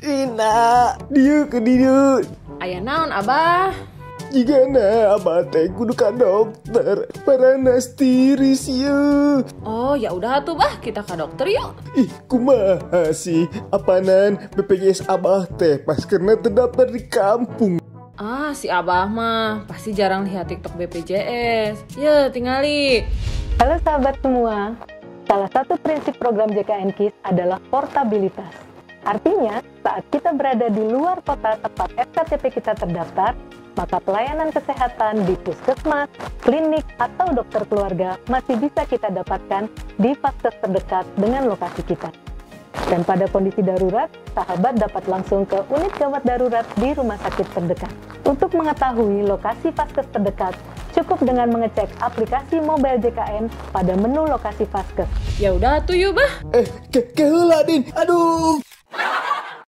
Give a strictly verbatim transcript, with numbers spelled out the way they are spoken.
Ina, dia ke dia. Aya naon abah? Jika na abah teh kudu ka dokter, paranas tiris ya. Oh ya udah tuh bah, kita ke dokter yuk. Ih kumaha sih, apanan B P J S abah teh pas karena terdaftar di kampung. Ah si abah mah pasti jarang lihat TikTok B P J S. Ya tinggali. Halo sahabat semua, salah satu prinsip program J K N KIS adalah portabilitas. Artinya, saat kita berada di luar kota tempat F K T P kita terdaftar, maka pelayanan kesehatan di puskesmas, klinik, atau dokter keluarga masih bisa kita dapatkan di vaskes terdekat dengan lokasi kita. Dan pada kondisi darurat, sahabat dapat langsung ke unit gawat darurat di rumah sakit terdekat. Untuk mengetahui lokasi vaskes terdekat, cukup dengan mengecek aplikasi mobile J K N pada menu lokasi vaskes. Ya udah tuh yuk bah. Eh, ke keheula Din. Aduh.